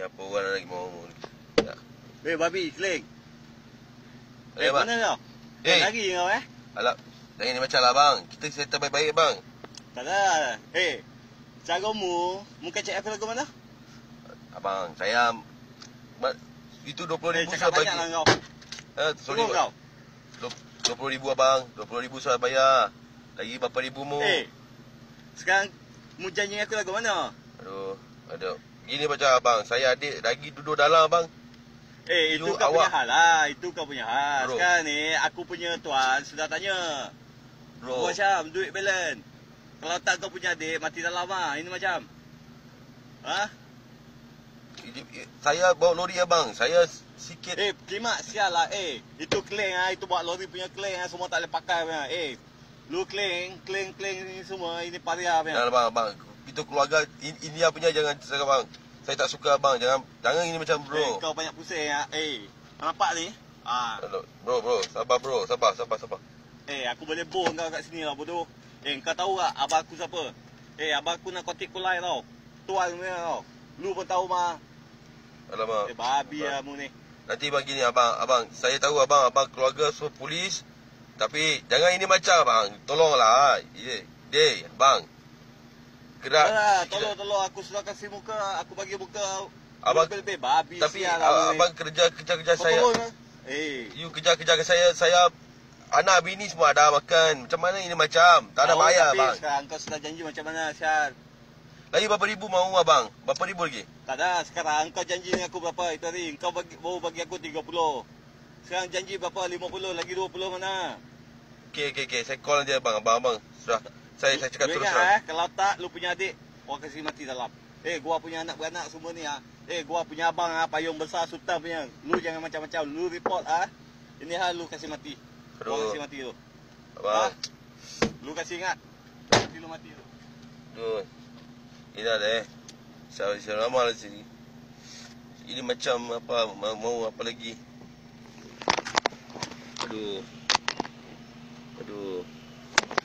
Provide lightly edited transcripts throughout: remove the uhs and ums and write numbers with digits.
Apa orang lagi mau ya. Babi, keling. Bang. Mana kau? Lagi kau Alah, jangan ni macam lah bang. Kita settle baik-baik bang. Tak ada. Caramu, muka cek apa lagu mana? Abang, saya itu 20,000 cakap saya bagi. banyak lah kau. Sorry kau. 20,000 abang. 20,000 saya bayar. Lagi berapa ribu mu? Sekarang mu janji aku lagu mana? Aduh. Gini macam abang, saya adik lagi duduk dalam bang. Itu kau punya hal lah. Itu kau punya hal. Bro. Sekarang ni, aku punya tuan sudah tanya. Bro. Macam, duit balance. Kalau tak kau punya adik, mati dalam lah. Ini macam. Saya bawa lori abang. Saya sikit. Primat sial lah. Itu claim lah. Itu buat lori punya claim lah. Semua tak boleh pakai punya. Lu claim ni semua. Ini paria punya. Jangan abang. Itu keluarga India punya jangan cakap bang. Saya tak suka abang. Jangan ini macam bro. Kau banyak pusing ya. Nampak ni? Bro. Sabar bro. Sabar. Aku boleh bohong kau kat sini lah bodoh. Kau tahu tak abang aku siapa? Abang aku narkotik kulai tau. Tuan punya tau. Lu pun tahu mah. Alamak. Babi lah mu ni. Nanti bang gini abang. Saya tahu abang keluarga so polis. Tapi jangan ini macam bang. Tolonglah. Bang. Gerak. Tolong aku sudah kasih muka. Aku bagi muka. Abang lebih babi. Tapi abang kerja saya. You kerja saya. Anak bini semua ada makan. Macam mana ini macam? Tak ada bayar tapi bang. Sekarang kau sudah janji macam mana Syar? Lagi berapa ribu mau abang? Berapa ribu lagi? Tak ada. Sekarang kau janji dengan aku berapa itu hari? Kau baru bagi aku 30. Sekarang janji berapa? 50. Lagi 20 mana? Okey. Saya call dia bang. Abang. Sudah. Saya cakap terus terang. Kalau tak, lu punya adik, orang kasih mati dalam. Gua punya anak beranak semua ni gua punya abang payung besar sultan punya. Lu jangan macam-macam. Lu report Ini hal lu kasih mati. Orang kasih mati tu. Abang. Lu kasih ingat. Nanti lu mati tu. Aduh. Ini ada Saya lama lah sini. Ini macam apa? Mau apa lagi? Aduh.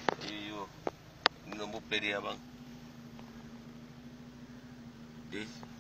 Ini nombor play dia abang.